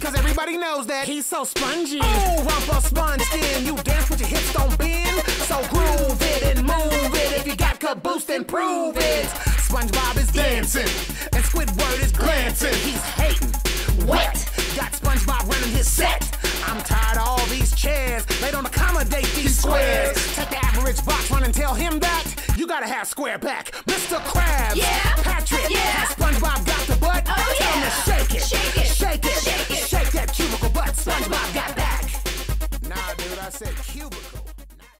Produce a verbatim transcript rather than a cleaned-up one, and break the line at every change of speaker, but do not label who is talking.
cause everybody knows that
he's so spongy.
Oh, rumpa sponge skin. You dance with your hips don't bend. So groove it and move it. If you got caboose, then prove it. SpongeBob is dancing and Squidward is glancing. He's hating, wet. Got SpongeBob running his set. I'm tired of all these chairs. They don't accommodate these squares. Take the average box run and tell him that you gotta have square back. Mister Krabs,
yeah,
Patrick,
yeah.
has